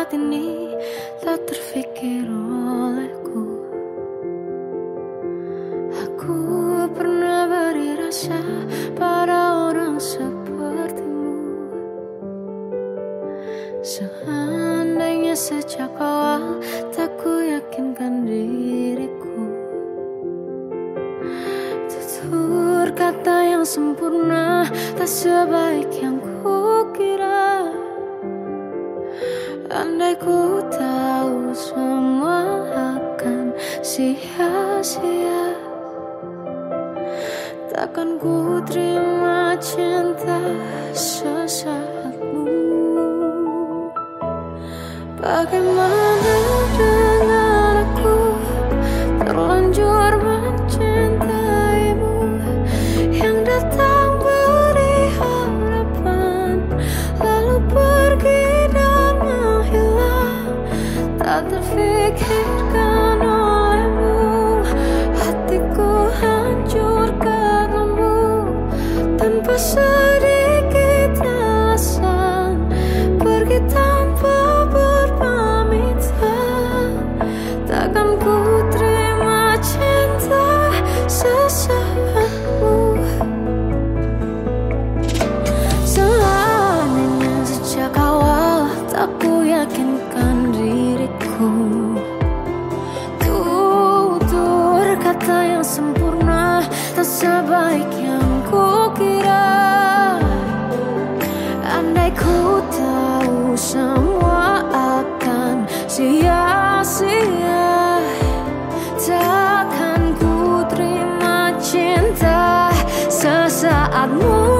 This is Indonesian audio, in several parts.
saat ini tak terfikir olehku. Aku pernah beri rasa pada orang sepertimu. Seandainya sejak awal tak ku yakinkan diriku, tutur kata yang sempurna tak sebaik yang ku kira. Andai ku tahu semua akan sia-sia, takkan ku terima cinta sesaatmu. Bagaimana dengan aku, terlanjur mencintaimu, yang datang beri harapan lalu pergi dan menghilang. Tak terfikirkan olehmu, hatiku hancur karenamu. Tanpa sedikit alasan pergi tanpa berpamitan. Takkan ku terima cinta sesaatmu. Seandainya sejak awal tak ku yakinkan diriku, tutur kata yang sempurna tak sebaik yang ku kira. Andai ku tahu semua akan sia-sia, takkan ku terima cinta sesaatmu.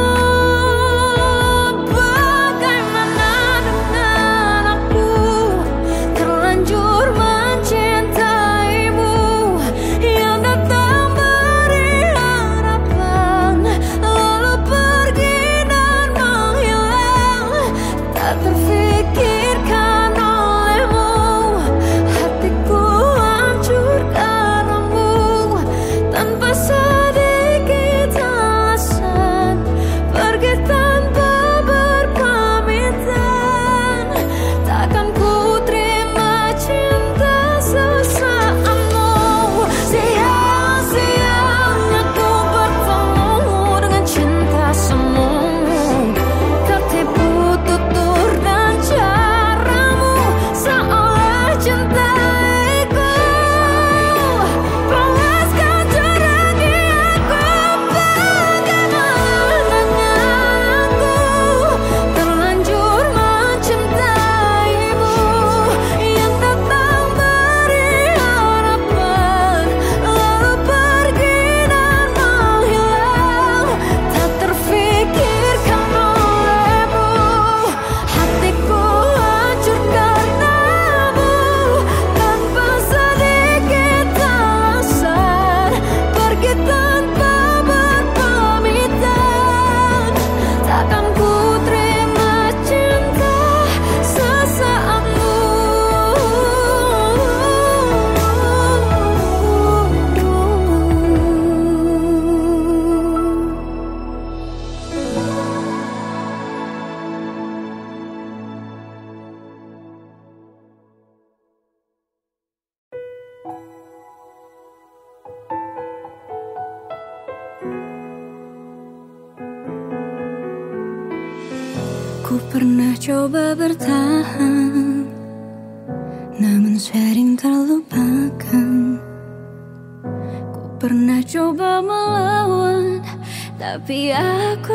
Bagaimana dengan aku, terlanjur mencintaimu, yang datang beri harapan lalu pergi dan menghilang. Tak terfikirkan olehmu, hatiku hancur karenamu. Tanpa sedikit alasan pergi tanpa berpamitan. Takkan ku terima cinta sesaatmu. Sia-sianya ku bertemu dengan cinta semu. Tertipu tutur dan caramu, seolah cintaiku. Panaskan teragi aku. Bagaimana dengan aku, terlanjur mencintaimu, yang datang beri harapan lalu pergi dan menghilang. Tak terfikirkan olehmu, hatiku hancur karenamu. Tanpa sedikit alasan pergi tanpa berpamitan. Takkan ku terima cinta sesaatmu. Ku pernah coba bertahan, namun sering terlupakan. Ku pernah coba melawan, tapi aku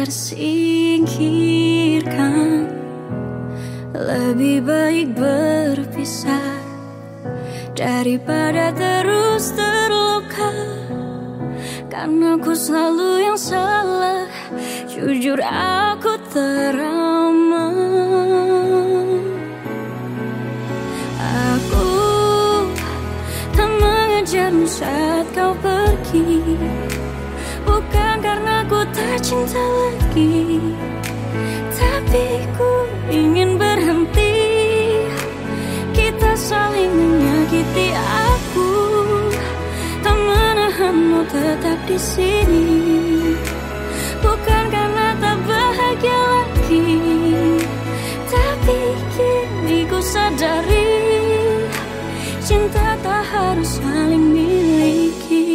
tersingkirkan. Lebih baik berpisah daripada terus terluka, karena aku selalu yang salah. Jujur aku trauma. Aku tak mengejarmu saat kau pergi, bukan karena ku tak cinta lagi, tapi ku ingin berhenti. Kita saling menyakiti. Aku tak menahanmu tetap di sini, bukan karena tak bahagia lagi, tapi kini cinta tak harus saling miliki.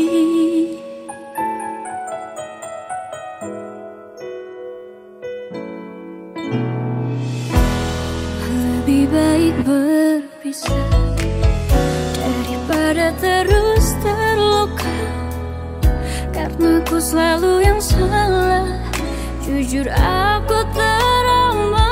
Lebih baik berpisah daripada terus terluka, karena ku selalu yang salah. Jujur aku trauma.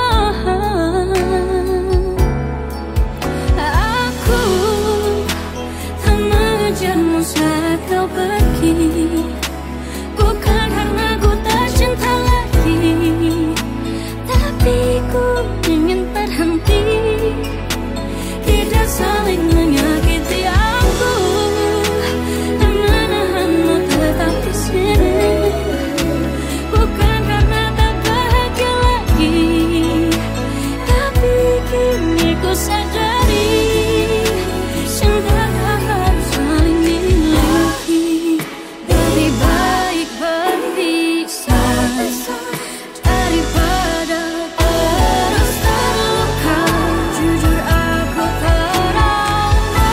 Aku tak mengejarmu saat kau pergi, bukan karena ku tak cinta lagi, tapi ku ingin berhenti. Tidak saling menyakiti aku dan menahanmu tetap di sini, bukan karena tak bahagia lagi, tapi kini ku sadari cinta tak harus saling miliki. Lebih baik berpisah daripada terus terluka. Jujur aku trauma.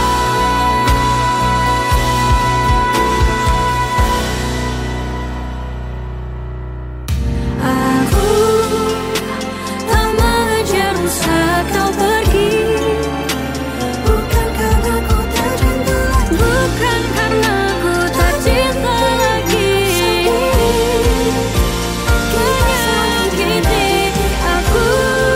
Aku tak mengejarmu saat kau pergi, bukan karena ku tak cinta lagi, bukan karena ku tak cinta lagi. Menyakiti aku,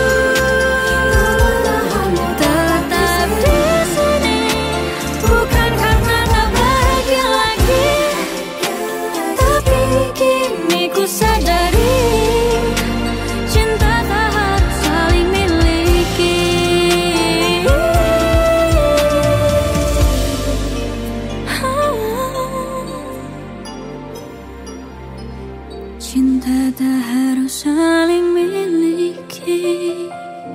tetap di sini, bukan karena tak bahagia lagi, tapi kini ku sadari cinta tak harus saling miliki. Cinta tak harus saling miliki.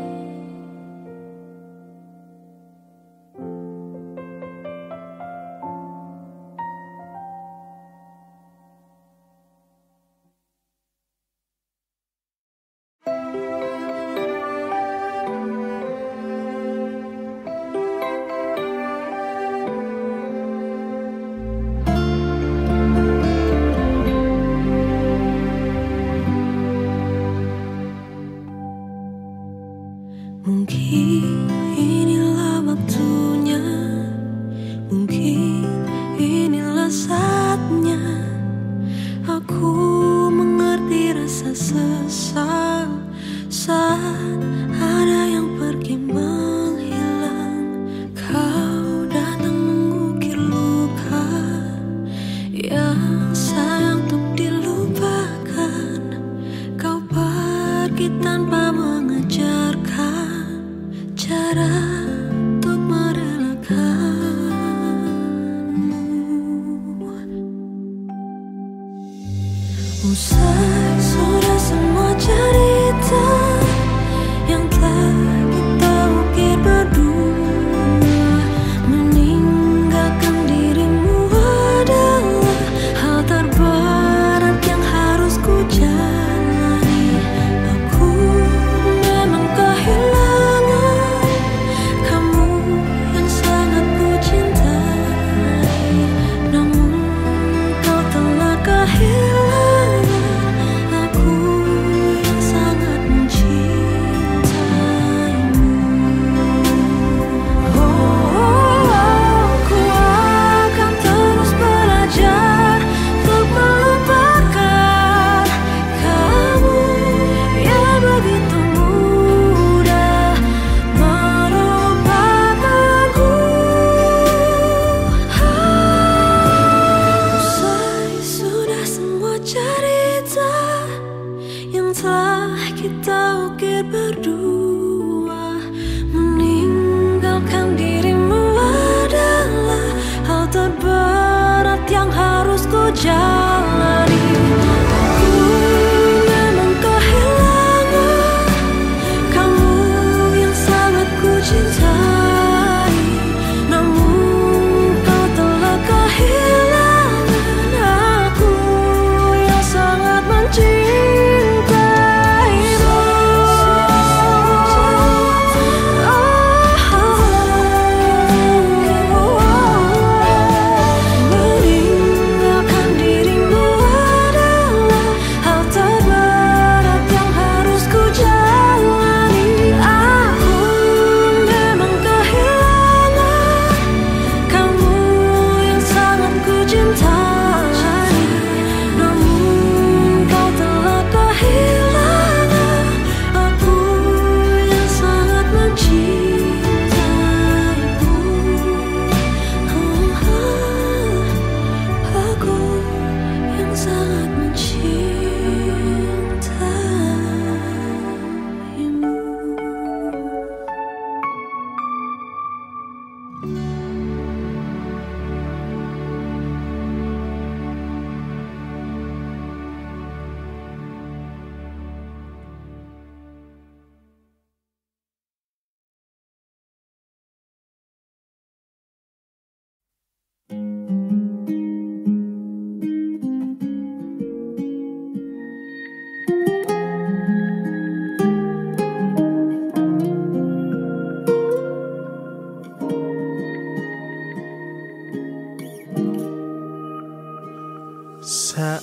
Mungkin inilah waktunya, mungkin inilah saatnya aku mengerti rasa sesal saat ada yang pergi menghilang. Kau datang mengukir luka yang sayang untuk dilupakan. Kau pergi tanpa mengajarkan cara untuk merelakanmu. Usai sudah semua cerita yang telah kita ukir berdua, meninggalkan dirimu adalah hal terberat yang harus ku jalani. Aku memang kehilangan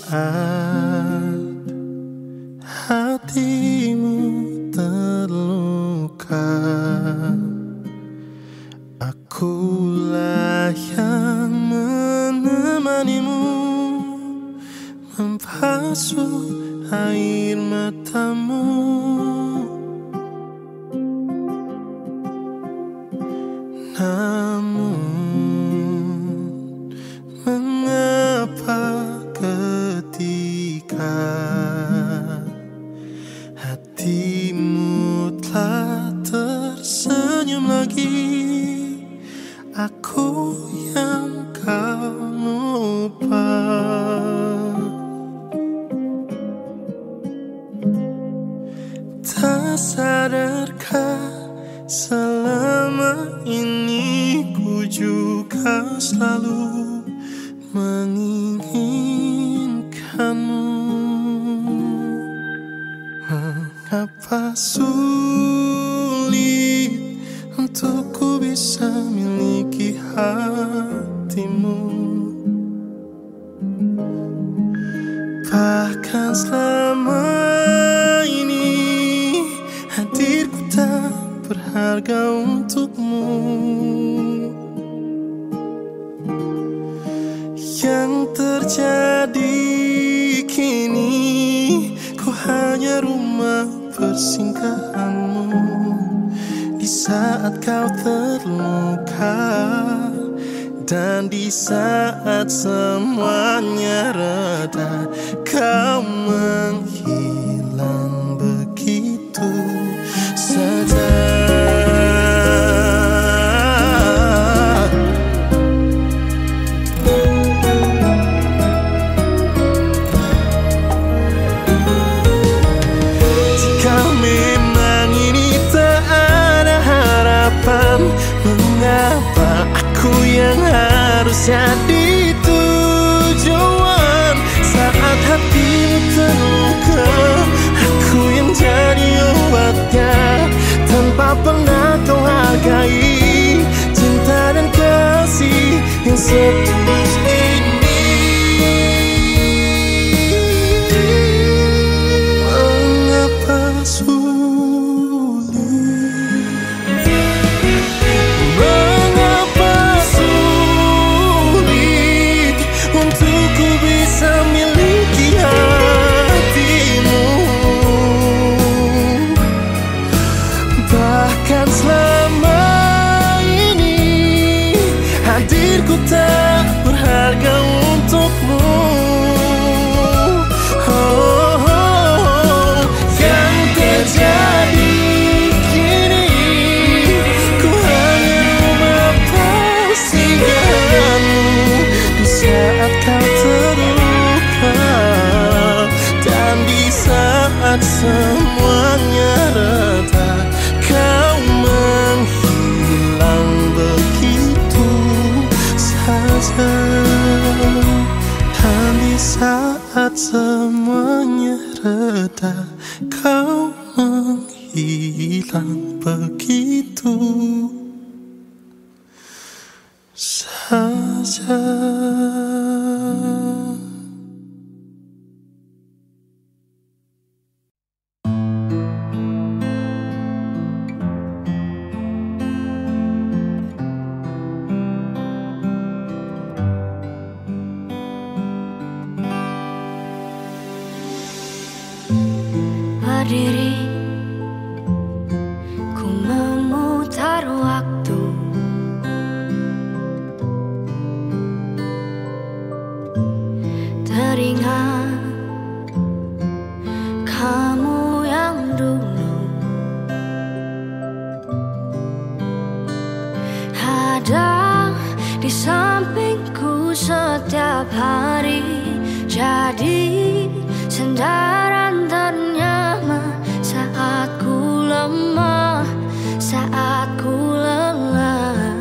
saat hatimu terluka, akulah yang menemanimu, membasuh air matamu. Namun mengapa ketika hatimu telah tersenyum lagi, aku yang kau lupa. Tak sadarkah selama ini ku juga selalu menginginkanmu. Mengapa sulit untukku bisa miliki hatimu, bahkan selama ini hadirku tak berharga untukmu. Yang terjadi kini, ku hanya rumah persinggahanmu. Di saat kau terluka dan di saat semuanya reda, kau menghilang begitu saja. Mengapa aku yang harus jadi tujuan saat hatimu terluka? Aku yang jadi obatnya tanpa pernah kau hargai cinta dan kasih yang setulus ini. Mengapa sulit untukku bisa miliki hatimu, bahkan selama ini hadirku tak berharga untukmu. Yang terjadi kini, ku hanya rumah persinggahanmu. Di saat kau terluka dan di saat semuanya reda, kau menghilang begitu saja. Dan di saat semuanya reda, kau menghilang begitu saja. Berdiri, ku memutar waktu, teringat kamu yang dulu ada di sampingku setiap hari, jadi sandaran ternyaman saat ku lemah, saat ku lelah.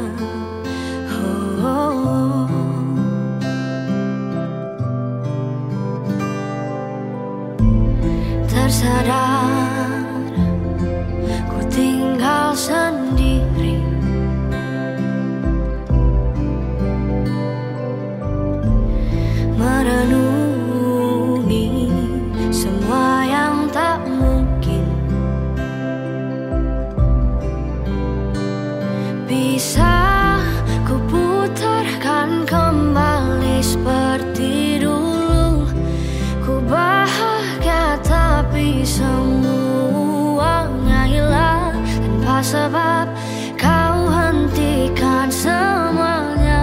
Tersadar ku tinggal sendiri, merenung bisa ku putarkan kembali seperti dulu. Ku bahagia tapi semuanya hilang tanpa sebab kau hentikan semuanya.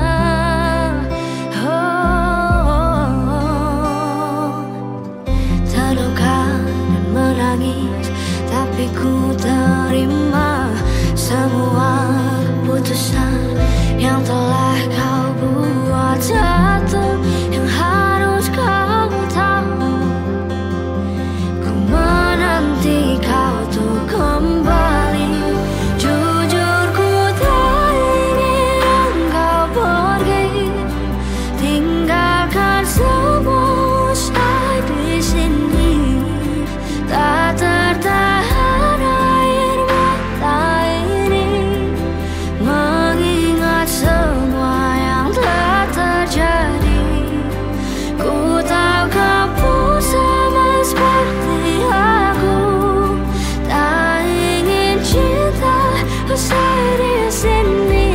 Terluka dan menangis tapi ku terima semua keputusan yang telah kau buat. Satu yang harus kau tahu, ku menanti kau tuh kembali. Jujur ku tak ingin engkau pergi, tinggalkan semua usai di sini. Tak tertahan air mata ini mengingat semua yang telah terjadi. Ku tahu kau pun sama seperti aku, tak ingin cinta usai di sini.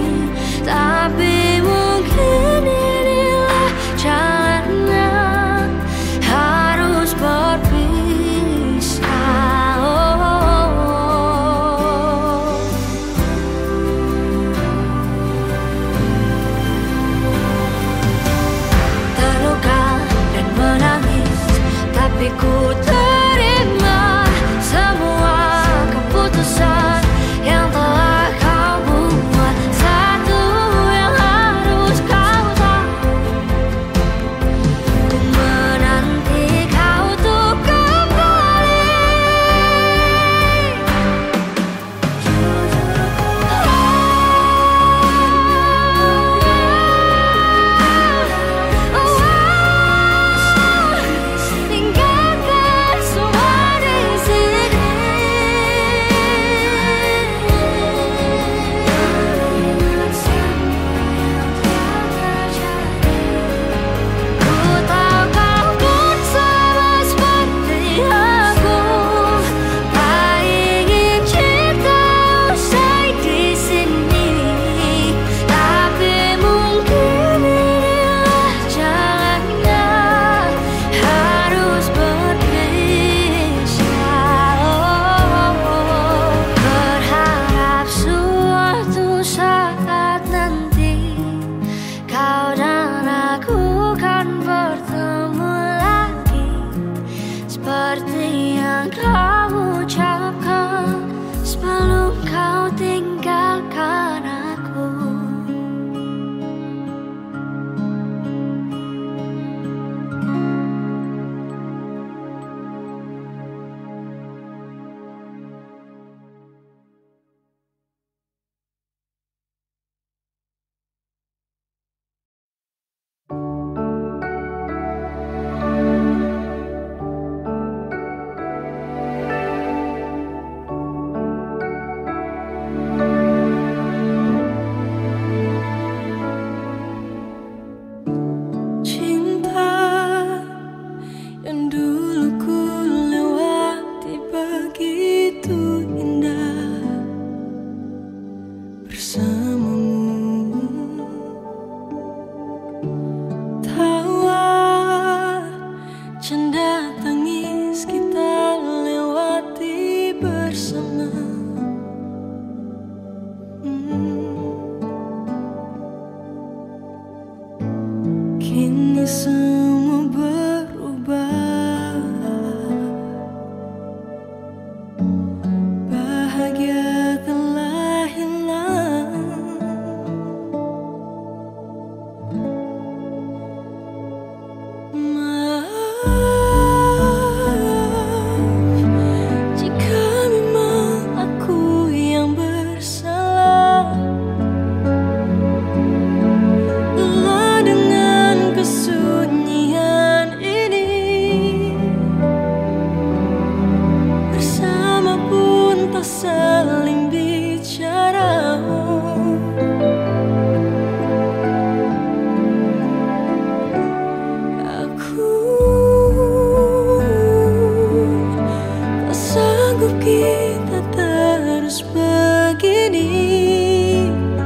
Tapi mungkin inilah jalannya, harus berpisah. Terluka dan menangis tapi ku terima semua keputusan yang telah kau buat. Satu yang harus kau tahu, ku menanti kau tuh kembali. Tinggalkan semua di sini. Ku tahu kau pun sama seperti aku, tak ingin cinta usai di sini. Tapi mungkin inilah jalannya, harus berpisah. Berharap suatu saat nanti kau dan aku kan bertemu lagi, seperti yang kau ucapkan sebelum kau tinggalkan aku. Cinta yang dulu ku lewati begitu indah bersamamu. Tawa, canda, tangis kita lewati bersama. Kini semua berubah, bahagia telah hilang. Maaf jika memang aku yang bersalah. Lelah dengan kesunyian ini, bersama pun tak saling bicara. Aku tak sanggup kita terus begini.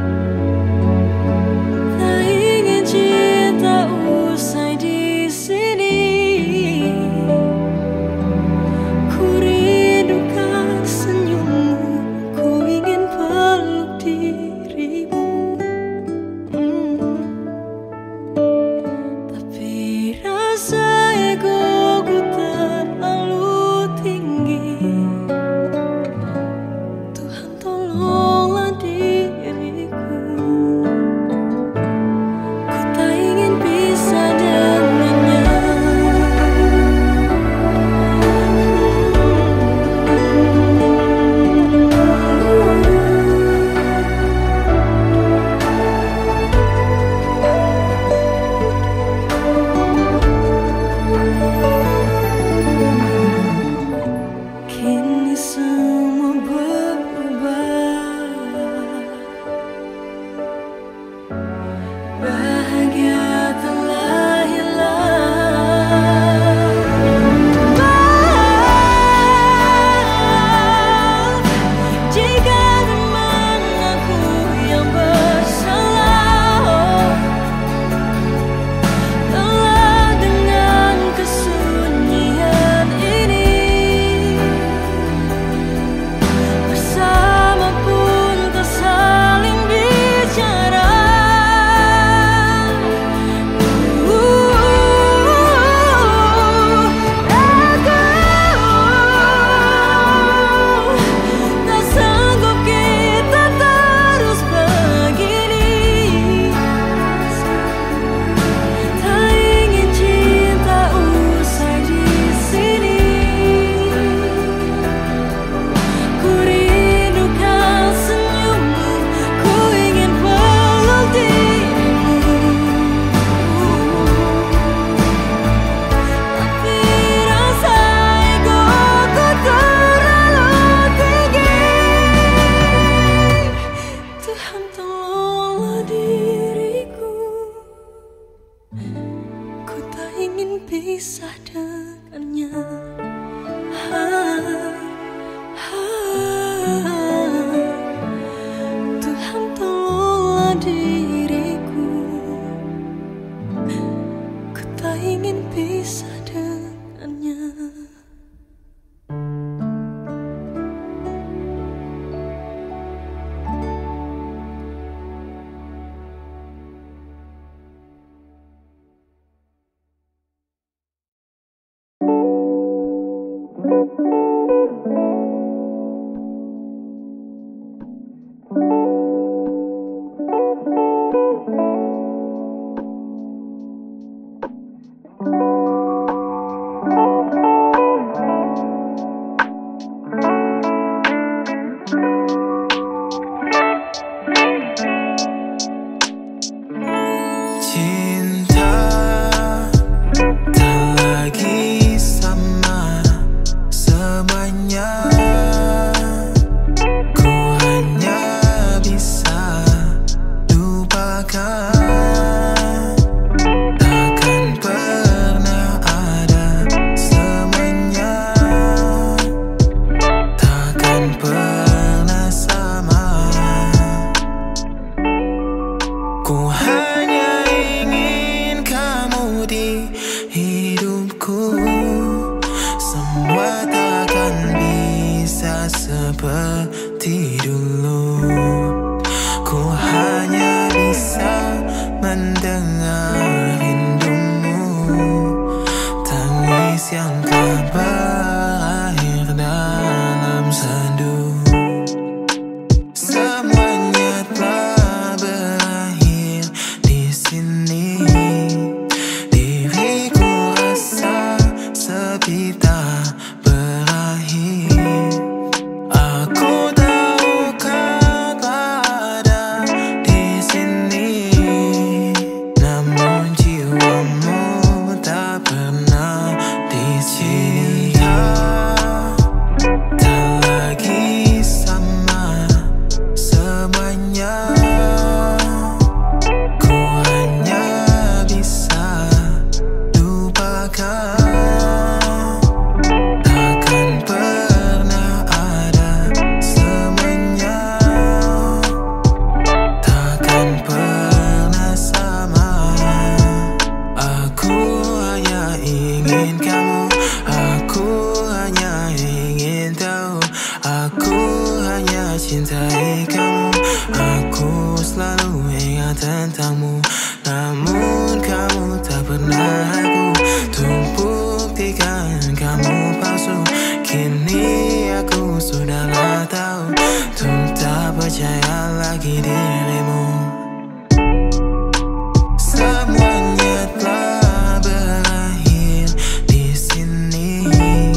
Aku selalu ingat tentangmu, namun kamu tak pernah aku untuk buktikan kamu palsu. Kini aku sudahlah tahu untuk tak percaya lagi dirimu. Semuanya telah berakhir di sini.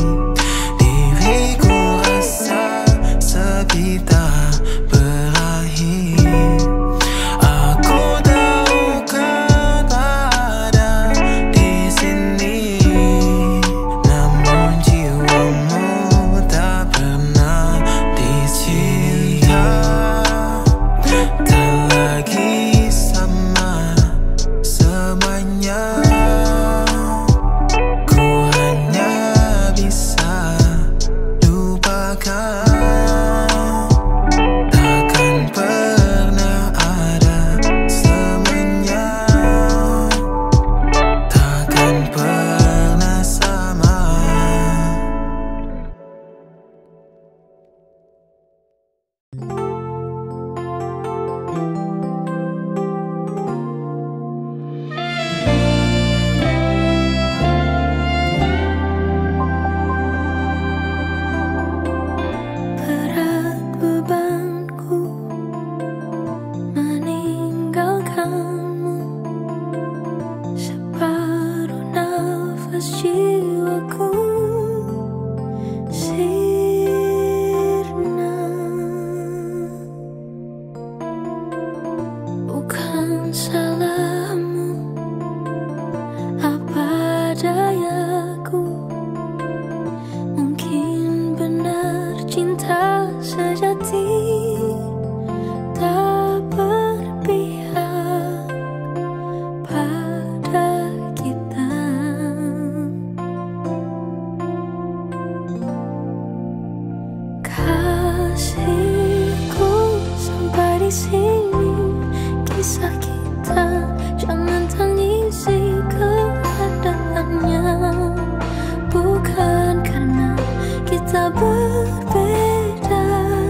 Diriku rasa sepi tak berakhir. Aku tahu kau tak ada di sini, namun jiwamu tak pernah dicinta. Tak lagi sama semuanya. Ku hanya bisa lupakan. Takkan pernah ada semuanya. Takkan pernah sama. Berat bebanku meninggalkanmu, separuh nafas jiwaku sirna. Bukan salahmu, apa dayaku. Mungkin benar cinta sejati tak berpihak pada kita. Kasihku, sampai di sini kisah kita. Jangan tangisi keadaannya. Bukan karena kita berbeda.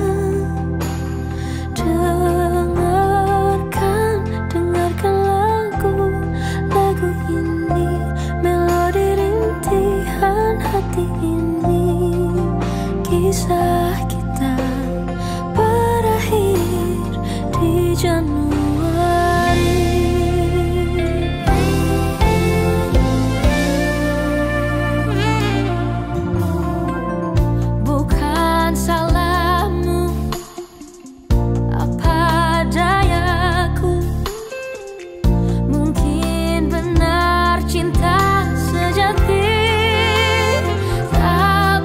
Dengarkan lagu ini, melodi rintihan hati ini. Kisah kita berakhir di Januari. Bukan salahmu, apa dayaku. Mungkin benar cinta sejati tak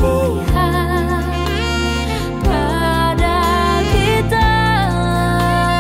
berpihak pada kita.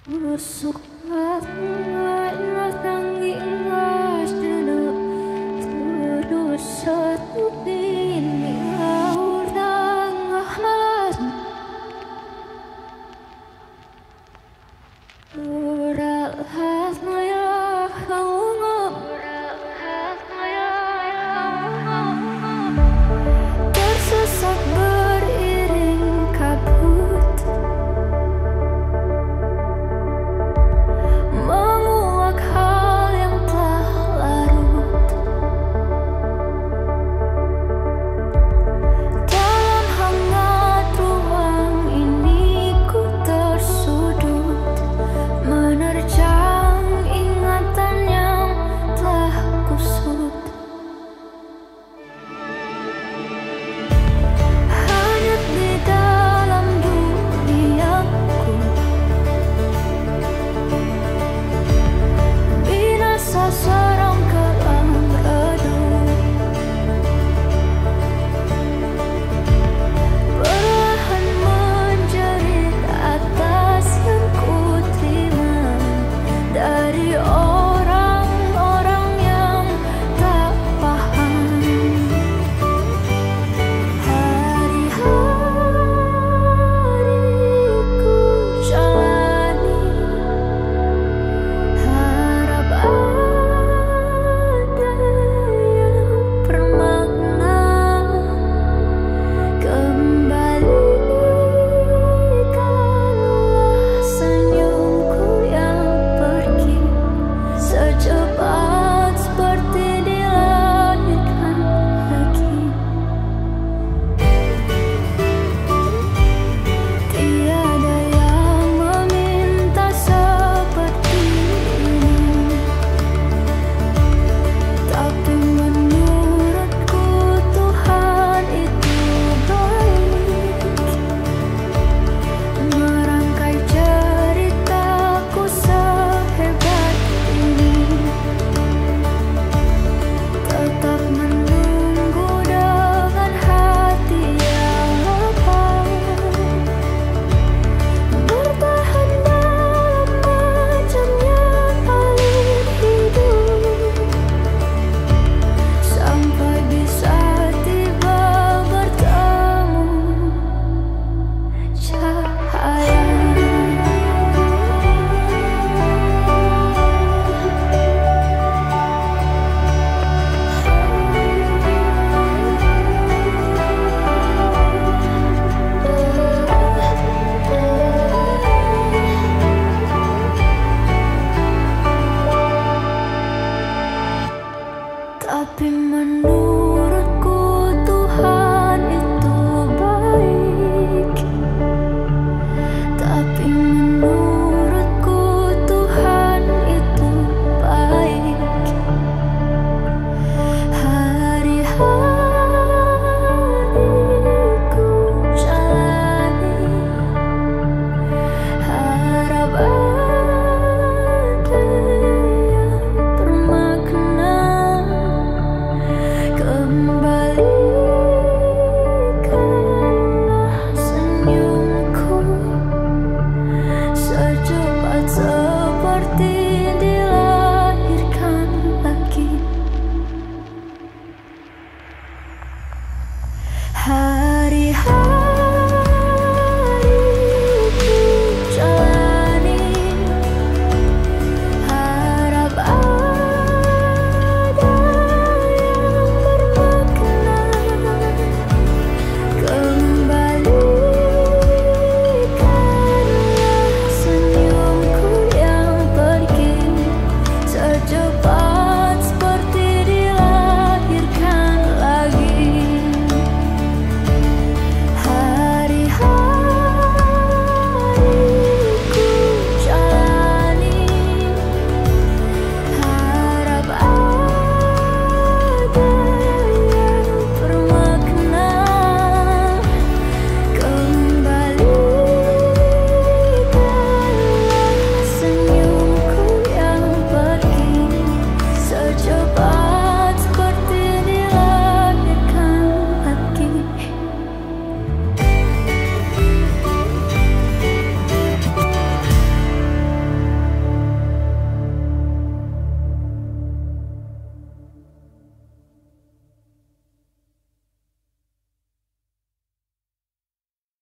busuk hati.